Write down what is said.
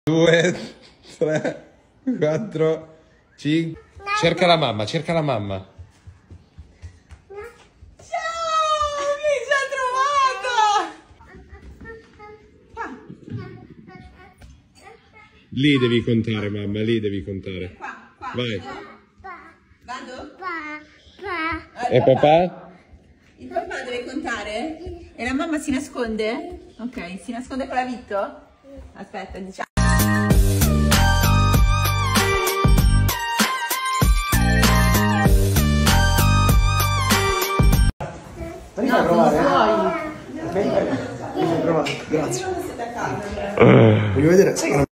2, 3, 4, 5. Cerca la mamma, cerca la mamma. Ciao, mi ci ha trovato! Lì devi contare, mamma, lì devi contare. Qua. Vai. Vado? E papà? Il papà deve contare? E la mamma si nasconde? Ok, si nasconde con la Vitto? Aspetta, diciamo. No, non puoi. Grazie. Voglio vedere, sai che non